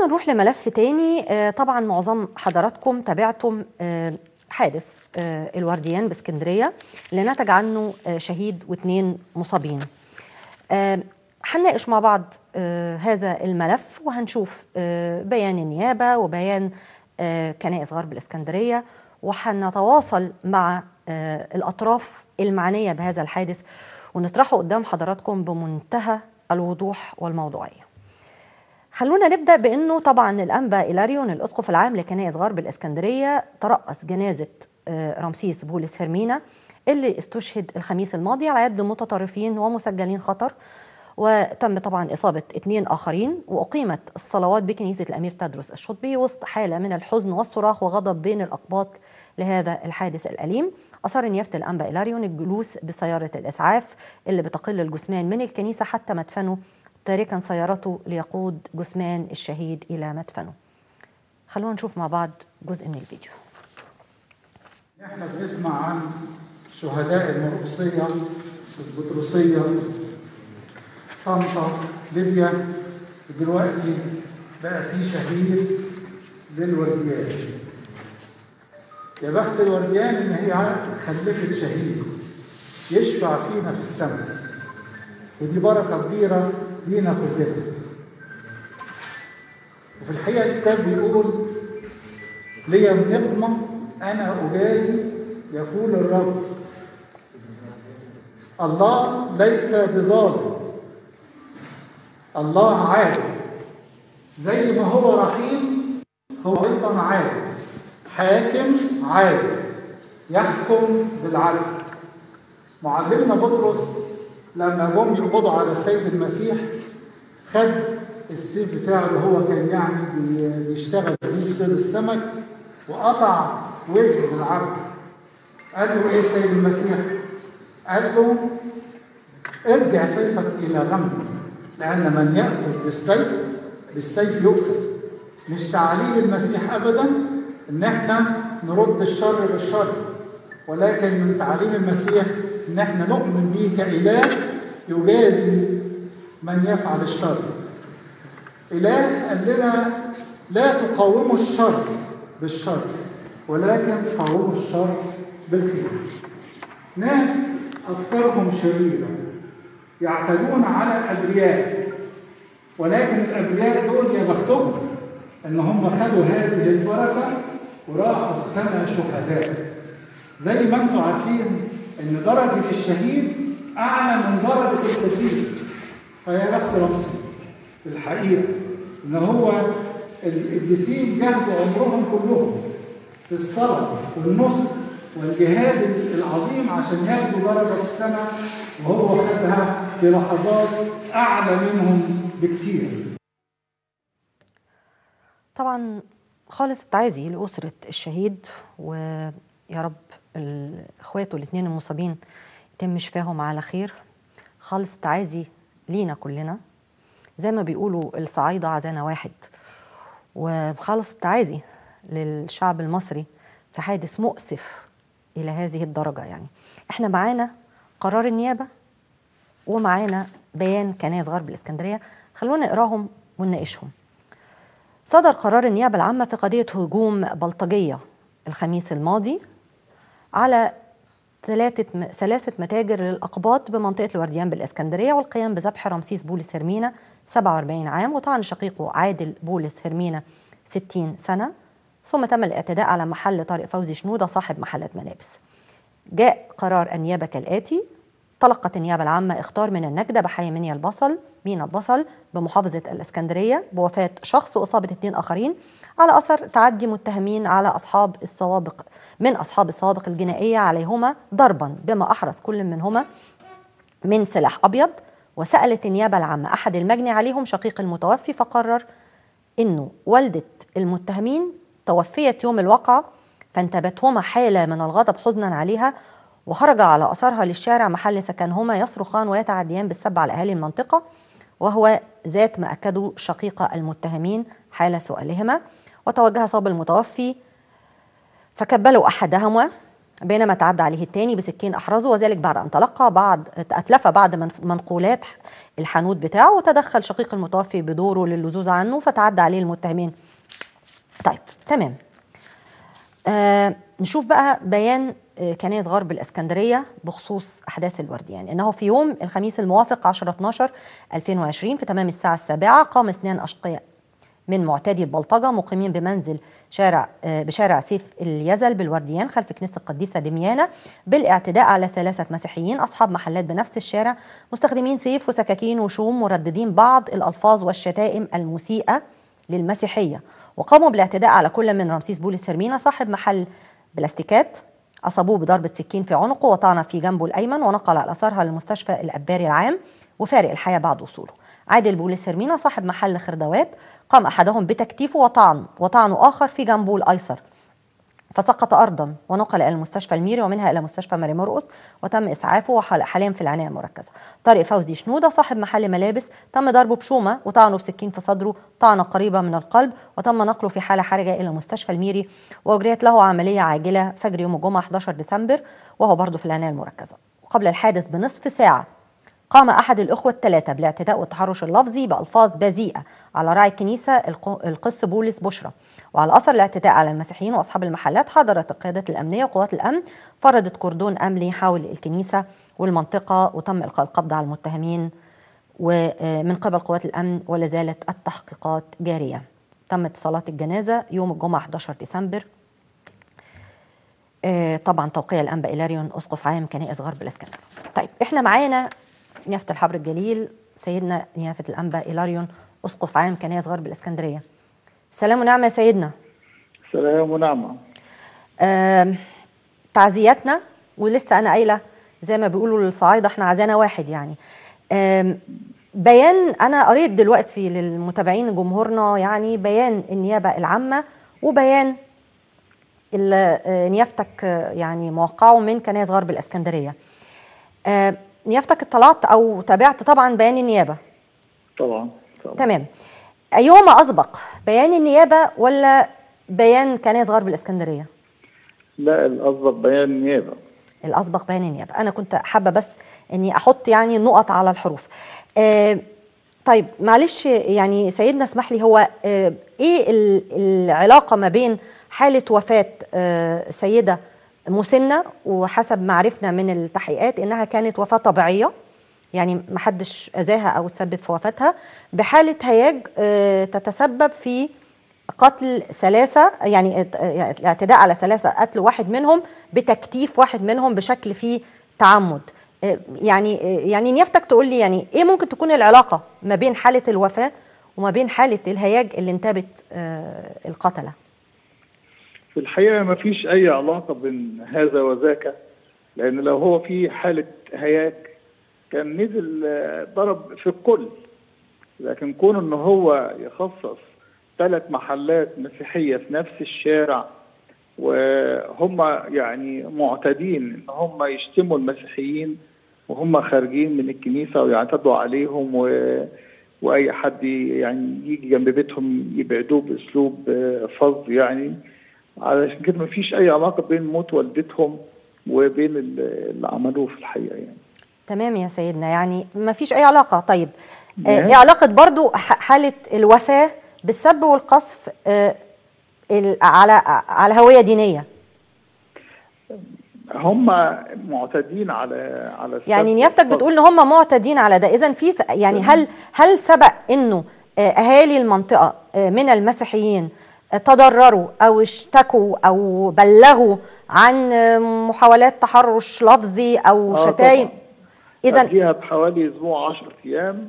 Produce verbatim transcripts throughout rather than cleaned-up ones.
خلونا نروح لملف تاني. آه، طبعا معظم حضراتكم تابعتم آه، حادث آه، الورديان باسكندرية اللي نتج عنه آه، شهيد واثنين مصابين. آه، هنناقش مع بعض آه، هذا الملف وهنشوف آه، بيان النيابة وبيان آه، كنائس غرب الإسكندرية، وهنتواصل مع آه، الأطراف المعنية بهذا الحادث ونطرحه قدام حضراتكم بمنتهى الوضوح والموضوعية. خلونا نبدأ بأنه طبعا الأنبا إيلاريون الأسقف العام لكنائس غرب الإسكندرية ترأس جنازة آه، رمسيس بولس هرمينا اللي استشهد الخميس الماضي على يد متطرفين ومسجلين خطر، وتم طبعا إصابة اثنين آخرين، وأقيمت الصلوات بكنيسة الأمير تدرس الشطبي وسط حالة من الحزن والصراخ وغضب بين الأقباط لهذا الحادث الأليم. أصر نيافة الأنبا إيلاريون الجلوس بسيارة الإسعاف اللي بتقل الجثمان من الكنيسة حتى مدفنه، تاركا سيارته ليقود جثمان الشهيد إلى مدفنه. خلونا نشوف مع بعض جزء من الفيديو. احنا بنسمع عن شهداء المرقصية، البطرسية، طنطا، ليبيا، دلوقتي بقى في شهيد للورديان. يا بخت الورديان ان هي خلفت شهيد يشفع فينا في السماء، ودي بركة كبيرة لينا كلنا. وفي الحقيقة الكتاب بيقول لي النقمة أنا أجازي يقول الرب. الله ليس بظالم، الله عادل، زي ما هو رحيم هو أيضا عادل، حاكم عادل يحكم بالعدل. معلمنا بطرس لما جم يقبضوا على السيد المسيح خد السيف بتاعه اللي هو كان يعني بيشتغل فيه في صيد السمك وقطع وجه العبد. قال له ايه السيد المسيح؟ قال له ارجع سيفك الى غمه، لان من ياخذ بالسيف بالسيف يؤخذ. مش تعاليم المسيح ابدا ان احنا نرد الشر بالشر، ولكن من تعاليم المسيح ان احنا نؤمن به كاله يجازي من يفعل الشر. اله قال لنا لا تقاوموا الشر بالشر ولكن قاوموا الشر بالخير. ناس افكارهم شريره يعتدون على الابرياء، ولكن الابرياء دول يا بختهم ان هم خدوا هذه البركه وراحوا السماء شهداء. زي ما انتم عارفين ان درجه الشهيد اعلى من درجه القديس. فيا بخت رمسيس في الحقيقه ان هو القديسين جهدوا عمرهم كلهم في الصلاه والنصر والجهاد العظيم عشان ياخدوا درجه السماء، وهو خدها في لحظات اعلى منهم بكثير. طبعا خالص التعازي لأسرة الشهيد، ويا رب اخواته الاثنين المصابين يتم شفاهم على خير. خالص التعازي لينا كلنا، زي ما بيقولوا الصعايدة عزانا واحد، وخالص التعازي للشعب المصري في حادث مؤسف إلى هذه الدرجة. يعني احنا معانا قرار النيابة ومعانا بيان كنائس غرب الإسكندرية، خلونا نقراهم ونناقشهم. صدر قرار النيابة العامة في قضية هجوم بلطجية الخميس الماضي على ثلاثة ثلاثة متاجر للأقباط بمنطقة الورديان بالإسكندرية، والقيام بذبح رمسيس بولس هرمينا سبعة وأربعين عام وطعن شقيقه عادل بولس هرمينا ستين سنة. ثم تم الاعتداء على محل طارق فوزي شنودة صاحب محلة ملابس. جاء قرار النيابة كالآتي: تلقت النيابة العامة إخطار من النجدة بحي منيا البصل مينا البصل بمحافظة الإسكندرية بوفاة شخص وإصابة اثنين آخرين على أثر تعدي متهمين على أصحاب السوابق من أصحاب السوابق الجنائية عليهما ضربا بما أحرز كل منهما من سلاح أبيض. وسألت النيابة العامة أحد المجني عليهم شقيق المتوفي، فقرر إنه والدة المتهمين توفيت يوم الواقعة، فانتابتهما حالة من الغضب حزنا عليها، وخرج على أثرها للشارع محل سكنهما يصرخان ويتعديان بالسب على أهالي المنطقة، وهو ذات ما أكده شقيق المتهمين حال سؤالهما. وتوجه صاب المتوفي فكبلوا أحدهما بينما تعدى عليه الثاني بسكين أحرزه، وذلك بعد أن تلقى بعض أتلف بعض منقولات الحانوت بتاعه، وتدخل شقيق المتوفي بدوره للزوز عنه فتعدى عليه المتهمين. طيب تمام. آه نشوف بقى بيان آه كنائس غرب الإسكندرية بخصوص أحداث الورديان. إنه في يوم الخميس الموافق عشرة اتناشر ألفين وعشرين في تمام الساعة السابعة قام اثنان أشقياء من معتادي البلطجة مقيمين بمنزل شارع بشارع سيف اليزل بالورديان خلف كنيسة القديسة دميانة بالاعتداء على ثلاثة مسيحيين أصحاب محلات بنفس الشارع مستخدمين سيف وسكاكين وشوم مرددين بعض الألفاظ والشتائم المسيئة للمسيحية، وقاموا بالاعتداء على كل من رمسيس بولس هرمينا صاحب محل بلاستيكات، أصابوه بضربة سكين في عنقه وطعنة في جنبه الأيمن، ونقل على أثرها للمستشفى الأباري العام وفارق الحياة بعد وصوله. عادل بولس هرمينا صاحب محل خردوات قام أحدهم بتكتيفه وطعن وطعنه آخر في جنبه الأيسر فسقط أرضا، ونقل إلى المستشفى الميري ومنها إلى مستشفى ماري مرقس وتم إسعافه وحاليا في العناية المركزة. طارق فوزي شنودة صاحب محل ملابس تم ضربه بشومة وطعنه بسكين في صدره طعنة قريبة من القلب، وتم نقله في حالة حرجة إلى مستشفى الميري وأجريت له عملية عاجلة فجر يوم الجمعة حداشر ديسمبر وهو برضه في العناية المركزة. وقبل الحادث بنصف ساعة قام أحد الأخوة الثلاثة بالاعتداء والتحرش اللفظي بألفاظ بذيئة على راعي الكنيسة القس بولس بشرى، وعلى أثر الاعتداء على المسيحيين وأصحاب المحلات حضرت القيادات الأمنية وقوات الأمن فرضت كردون أمني حول الكنيسة والمنطقة، وتم إلقاء القبض على المتهمين ومن قبل قوات الأمن ولا زالت التحقيقات جارية. تمت صلاة الجنازة يوم الجمعة حداشر ديسمبر. طبعا توقيع الأنبا إيلاريون أسقف عام كنائس غرب الإسكندرية. طيب احنا معانا نيافة الحبر الجليل سيدنا نيافة الأنبا إيلاريون أسقف عام كنائس غرب الإسكندرية. سلام ونعمة يا سيدنا. سلام ونعمة. آه تعزياتنا، ولسه أنا قايلة زي ما بيقولوا للصعايدة احنا عزانا واحد يعني. آه بيان أنا قريت دلوقتي للمتابعين جمهورنا يعني بيان النيابة العامة وبيان اللي نيافتك يعني موقعه من كنائس غرب الإسكندرية. آه نيافتك اطلعت او تابعت طبعا بيان النيابه؟ طبعا, طبعا. تمام. ايهما اسبق، بيان النيابه ولا بيان كنائس غرب الاسكندريه؟ لا، الاسبق بيان النيابه. الاسبق بيان النيابه. انا كنت حابه بس اني احط يعني النقط على الحروف. آه طيب معلش يعني سيدنا اسمح لي، هو آه ايه العلاقه ما بين حاله وفاه آه سيده مسنة وحسب ما عرفنا من التحقيقات انها كانت وفاة طبيعية يعني محدش اذاها او تسبب في وفاتها، بحالة هياج تتسبب في قتل ثلاثة يعني الاعتداء على ثلاثة، قتل واحد منهم بتكتيف واحد منهم بشكل فيه تعمد. يعني يعني نيافتك تقول لي يعني ايه ممكن تكون العلاقة ما بين حالة الوفاة وما بين حالة الهياج اللي انتابت القتلة؟ في الحقيقة ما فيش أي علاقة بين هذا وذاك، لأن لو هو في حالة هياج كان نزل ضرب في الكل، لكن كون إن هو يخصص ثلاث محلات مسيحية في نفس الشارع وهم يعني معتادين إن هم يشتموا المسيحيين وهم خارجين من الكنيسة ويعتدوا عليهم و... وأي حد يعني يجي جنب بيتهم يبعدوه بأسلوب فظ يعني. علشان كده ما فيش أي علاقة بين موت والدتهم وبين اللي عملوه في الحقيقة يعني. تمام يا سيدنا، يعني ما فيش أي علاقة. طيب آه ايه علاقة برضو حالة الوفاة بالسب والقذف آه على على هوية دينية؟ هم معتادين على على يعني نيافتك بتقول ان هم معتادين على ده، اذا في يعني هل هل سبق انه اهالي المنطقة من المسيحيين تضرروا او اشتكوا او بلغوا عن محاولات تحرش لفظي او شتايم؟ اذا فيها بحوالي اسبوع عشرة ايام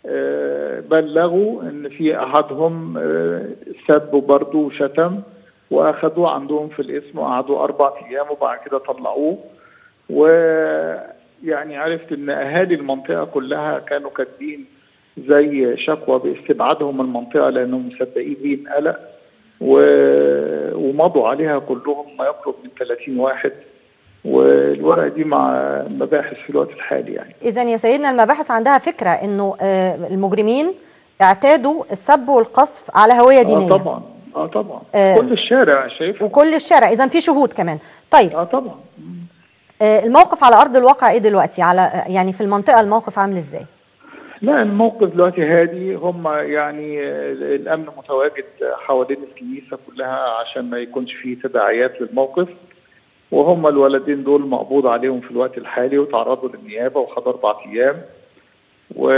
بلغوا ان في احدهم سب برضه وشتم، واخدوه عندهم في القسم وقعدوا اربع ايام وبعد كده طلعوه. ويعني عرفت ان اهالي المنطقه كلها كانوا كاتبين زي شكوى باستبعادهم من المنطقه لانهم مسبقين قلق، ومضوا عليها كلهم ما يقرب من ثلاثين واحد، والورقه دي مع مباحث في الوقت الحالي يعني. اذا يا سيدنا المباحث عندها فكره انه المجرمين اعتادوا السب والقذف على هويه دينيه. اه طبعا اه طبعا. آه كل الشارع شايف، وكل الشارع، اذا في شهود كمان. طيب اه طبعا. آه الموقف على ارض الواقع ايه دلوقتي؟ على يعني في المنطقه الموقف عامل ازاي؟ لا الموقف دلوقتي هادي، هم يعني الامن متواجد حوالين الكنيسه كلها عشان ما يكونش فيه تداعيات للموقف، وهم الولدين دول مقبوض عليهم في الوقت الحالي وتعرضوا للنيابه وخدوا اربع ايام. و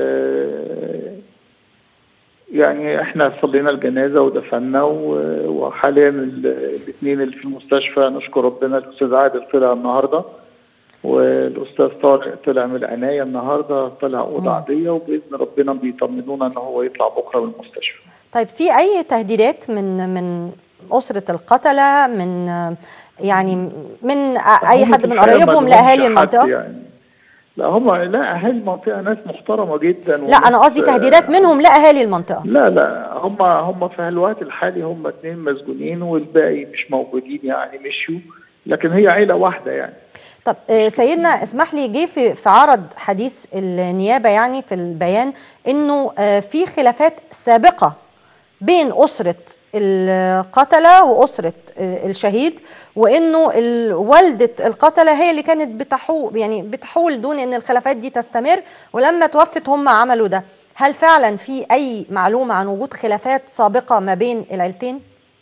يعني احنا صلينا الجنازه ودفنا، وحاليا الاثنين اللي في المستشفى نشكر ربنا، الاستاذ عادل طلع النهارده والاستاذ طارق طلع من العنايه النهارده، طلع اوضه عاديه، وباذن ربنا بيطمنونا ان هو يطلع بكره من المستشفى. طيب في اي تهديدات من من اسره القتله، من يعني من اي حد من قرايبهم لاهالي المنطقه؟ يعني لا هم لا اهالي المنطقه ناس محترمه جدا. لا انا قصدي تهديدات منهم لاهالي المنطقه. لا لا هم هم في الوقت الحالي هم اثنين مسجونين والباقي مش موجودين، يعني مشيوا، لكن هي عيله واحده يعني. طب سيدنا اسمح لي، جه في في عرض حديث النيابه يعني في البيان انه في خلافات سابقه بين اسره القتله واسره الشهيد، وانه والده القتله هي اللي كانت بتحول يعني بتحول دون ان الخلافات دي تستمر، ولما توفت هم عملوا ده. هل فعلا في اي معلومه عن وجود خلافات سابقه ما بين العيلتين؟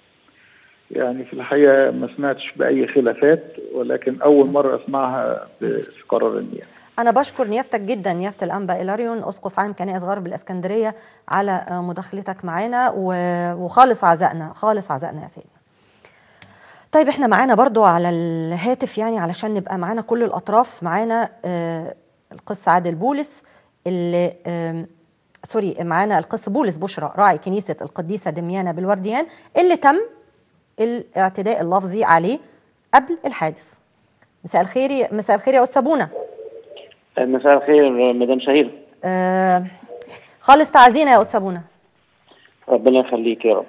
يعني في الحقيقه ما سمعتش باي خلافات، ولكن اول مره اسمعها في قرار النيابه. أنا بشكر نيافتك جدا نيافة الأنبا إيلاريون أسقف عام كنائس غرب الإسكندرية على مداخلتك معانا، وخالص عزائنا خالص عزائنا يا سيدنا. طيب احنا معانا برضو على الهاتف يعني علشان نبقى معانا كل الأطراف، معانا آه القس عادل بولس اللي آه سوري معانا القس بولس بشرى راعي كنيسة القديسة دميانة بالورديان اللي تم الاعتداء اللفظي عليه قبل الحادث. مساء الخير. مساء الخير يا قدس أبونا. مساء الخير مدام شهير. آه خالص تعزينا يا قدس أبونا. ربنا يخليك يا رب.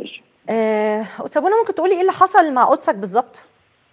آه قدس أبونا ممكن تقولي ايه اللي حصل مع قدسك بالظبط؟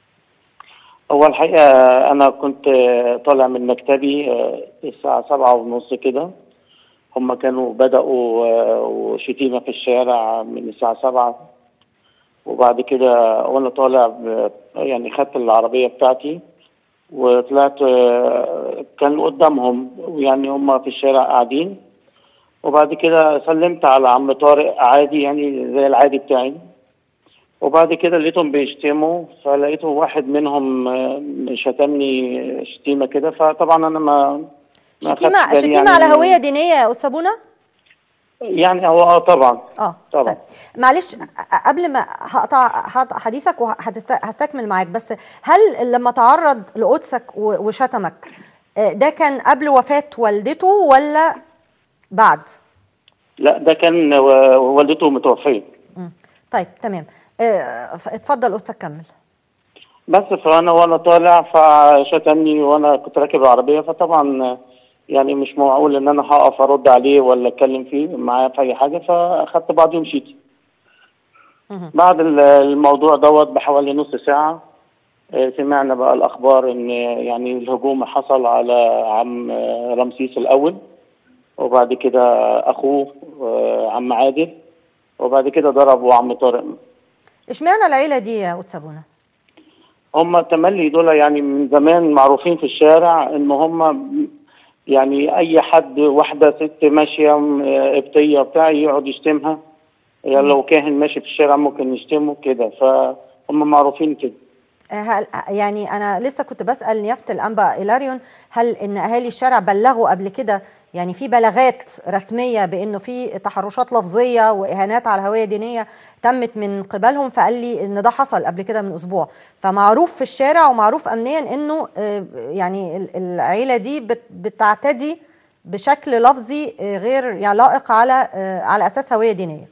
هو الحقيقه انا كنت طالع من مكتبي الساعه سبعة ونص كده، هم كانوا بداوا شتيمه في الشارع من الساعه سبعة، وبعد كده وانا طالع يعني خدت العربيه بتاعتي وطلعت كان قدامهم، يعني هم في الشارع قاعدين، وبعد كده سلمت على عم طارق عادي يعني زي العادي بتاعي، وبعد كده لقيتهم بيشتموا، فلقيته واحد منهم شتمني شتيمه كده، فطبعا انا ما ما شتيمه شتيمه يعني على هويه دينيه يا استاذ ابونا؟ يعني هو اه طبعا اه طبعا. طيب معلش قبل ما هقطع حديثك وهستكمل معاك، بس هل لما تعرض لقدسك وشتمك ده كان قبل وفاة والدته ولا بعد؟ لا ده كان والدته متوفية. طيب تمام، اتفضل قدسك كمل. بس فانا وانا طالع فشتمني وانا كنت راكب العربية، فطبعا يعني مش معقول ان انا هقف ارد عليه ولا اتكلم فيه معاه في اي حاجه، فاخدت بعضي ومشيت. بعد الموضوع دوت بحوالي نص ساعه سمعنا بقى الاخبار ان يعني الهجوم حصل على عم رمسيس الاول، وبعد كده اخوه عم عادل، وبعد كده ضربوا عم طارق. اشمعنى العيله دي يا قدس ابونا؟ هم تملي دول يعني من زمان معروفين في الشارع ان هم يعني اي حد واحده ست ماشيه قبطيه بتاع يقعد يشتمها، يعني لو كاهن ماشي في الشارع ممكن يشتمه كده، فهم معروفين كده. هل يعني انا لسه كنت بسال نيافه الانبا إيلاريون هل ان اهالي الشارع بلغوا قبل كده، يعني في بلاغات رسميه بانه في تحرشات لفظيه واهانات على هويه دينيه تمت من قبلهم؟ فقال لي ان ده حصل قبل كده من اسبوع، فمعروف في الشارع ومعروف امنيا انه يعني العيله دي بتعتدي بشكل لفظي غير يعني لائق على على اساس هويه دينيه.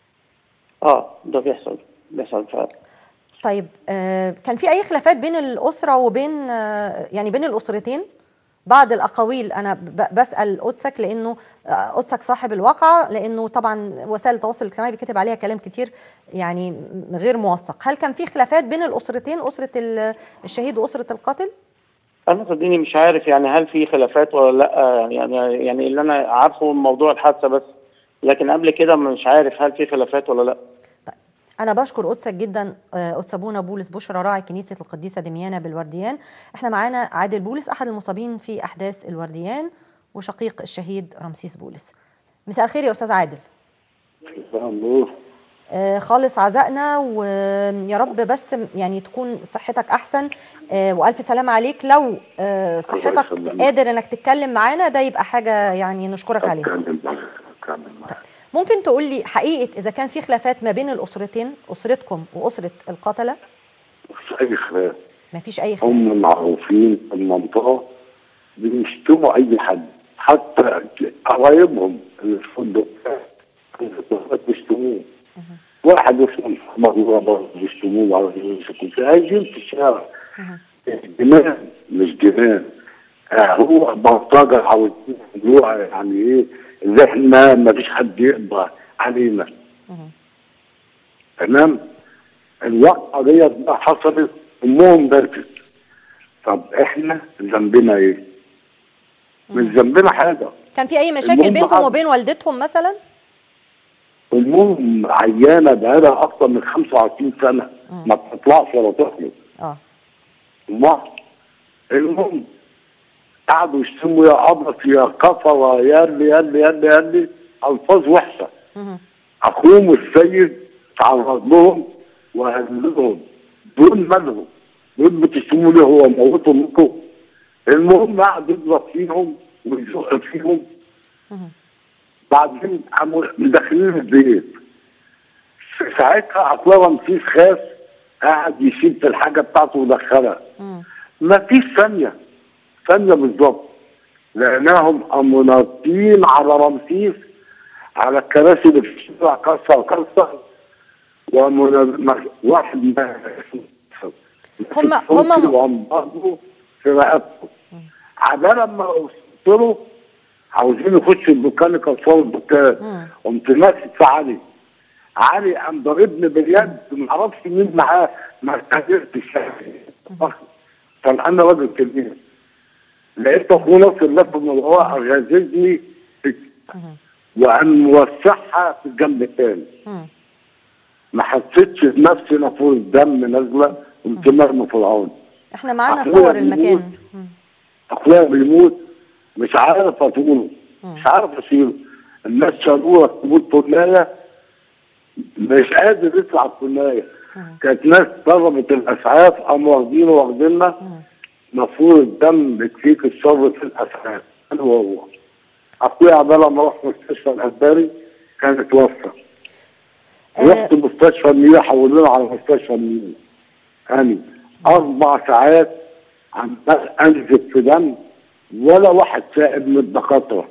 اه ده بيحصل بيحصل فعلا. طيب آه كان في اي خلافات بين الاسره وبين آه يعني بين الاسرتين؟ بعض الاقاويل انا بسال قدسك لانه قدسك صاحب الواقعه، لانه طبعا وسائل التواصل الاجتماعي بيكتب عليها كلام كتير يعني غير موثق. هل كان في خلافات بين الاسرتين، اسره الشهيد واسره القاتل؟ انا صدقني مش عارف يعني هل في خلافات ولا لا، يعني يعني اللي انا عارفه موضوع الحادثه بس، لكن قبل كده مش عارف هل في خلافات ولا لا. أنا بشكر قدسك جدا قدس أبونا بولس بشرى راعي كنيسة القديسة دميانة بالورديان. احنا معانا عادل بولس أحد المصابين في أحداث الورديان وشقيق الشهيد رمسيس بولس. مساء الخير يا أستاذ عادل. مساء النور. آه خالص عزائنا، ويا رب بس يعني تكون صحتك أحسن، آه وألف سلامة عليك. لو آه صحتك قادر إنك تتكلم معانا ده يبقى حاجة يعني نشكرك عليها. أتكلم معاك أتكلم معاك. ممكن تقول لي حقيقة إذا كان في خلافات ما بين الأسرتين، أسرتكم وأسرة القتلة؟ مفيش أي خلاف. مفيش أي خلاف. هم معروفين في المنطقة بيشتموا أي حد، حتى قرايبهم اللي في الفندق بيشتموه. واحد اسمه محمد الله برضه بيشتموه على كنت عايزين في الشارع. جنان مش جنان. آه هو بلطجة عاوزين يعملوها يعني إيه؟ اللي احنا ما فيش حد يقدر علينا. تمام؟ الوقعة ديت بقى حصلت امهم ماتت. طب احنا ذنبنا ايه؟ مش ذنبنا حاجة. كان في أي مشاكل بينكم وبين والدتهم مثلا؟ امهم عيانة بقالها أكتر من خمسة وعشرين سنة مم. ما بتطلعش ولا تخرج. اه ما المهم قعدوا يشتموا يا أبرص يا كفرة يا اللي يا اللي يا اللي يا اللي ألفاظ وحشة. أخوهم السيد تعرض لهم وقال لهم دول مالهم؟ دول بتشتموا ليه؟ هو موتوا منكم؟ المهم قعد يضرب فيهم ويزق فيهم. بعدين قاموا مدخلين البيت. ساعتها اخويا رمسيس خاف، قعد يشيل في الحاجه بتاعته ودخلها. ما فيش ثانيه ثانيه بالظبط لقيناهم قاموا ناطين على رمسيس على الكراسي اللي في الشارع كسر كسر. واحد هم هم برضه في رقبته. عبال لما وصلت له عاوزين يخشوا الدكان يكسروا الدكان، قمت ماسك في علي. علي قام ضاربني باليد، ما اعرفش مين معاه، ما قدرتش. كان انا راجل كبير. لقيت اخوه ناصر لف من الورقه غازلني وقام موسعها في الجنب الثاني. ما حسيتش بنفسي نافوره دم نازله، قمت مرمي في العون. احنا معانا صور المكان. اخويا بيموت مش عارف اطوله، مش عارف اشيله. الناس شالوها تموت طنايه مش قادر يطلع الطنايه. كانت ناس ضربت الاسعاف قاموا واخدينه واخديننا نافوره دم بتفيك الشر في الاسعاف. انا وهو اخويا عبال ما راح مستشفى الهباري كان اتوفى. رحت مستشفى النيل، حولونا على مستشفى النيل. يعني اربع ساعات عمال انزف في دم ولا واحد سائب من الدكاتره.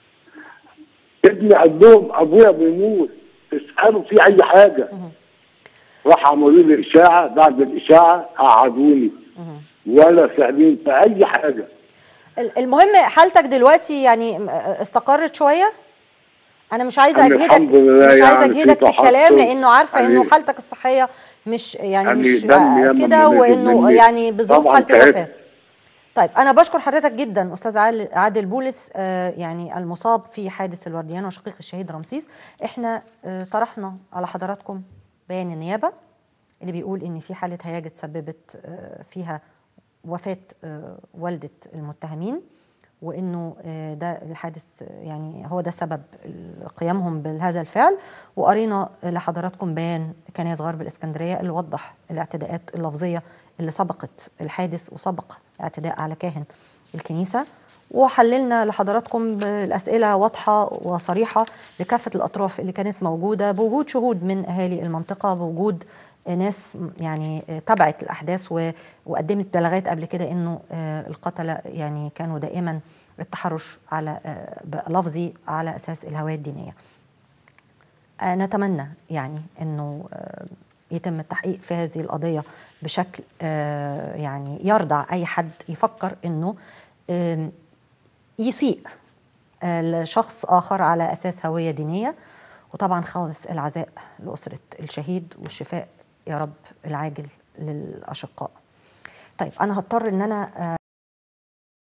ابني قال لهم ابويا بيموت اسالوا في اي حاجه. راح عملوا لي اشاعه، بعد الاشاعه قعدوني ولا سائلين في اي حاجه. المهم حالتك دلوقتي يعني استقرت شويه؟ انا مش عايزه اجهدك مش عايزه اجهدك في الكلام لانه عارفه يعني انه حالتك الصحيه مش يعني, يعني مش كده، وانه يعني بظروف حاله الوفاه. طيب أنا بشكر حضرتك جدا أستاذ عادل بولس، آه يعني المصاب في حادث الورديان وشقيق الشهيد رمسيس. احنا آه طرحنا على حضراتكم بيان النيابة اللي بيقول إن في حالة هياج تسببت آه فيها وفاة آه والدة المتهمين، وإنه آه ده الحادث يعني هو ده سبب قيامهم بهذا الفعل. وقرينا لحضراتكم بيان كنايس غرب الإسكندرية اللي وضح الاعتداءات اللفظية اللي سبقت الحادث وسبق اعتداء على كاهن الكنيسة، وحللنا لحضراتكم بالأسئلة واضحة وصريحة لكافة الأطراف اللي كانت موجودة، بوجود شهود من أهالي المنطقة، بوجود ناس يعني تبعت الأحداث وقدمت بلاغات قبل كده إنه القتلة يعني كانوا دائما التحرش على لفظي على أساس الهوية الدينية. نتمنى يعني إنه يتم التحقيق في هذه القضية بشكل يعني يرضع أي حد يفكر أنه يسيء لشخص آخر على أساس هوية دينية. وطبعا خالص العزاء لأسرة الشهيد والشفاء يا رب العاجل للأشقاء. طيب أنا هضطر أن أنا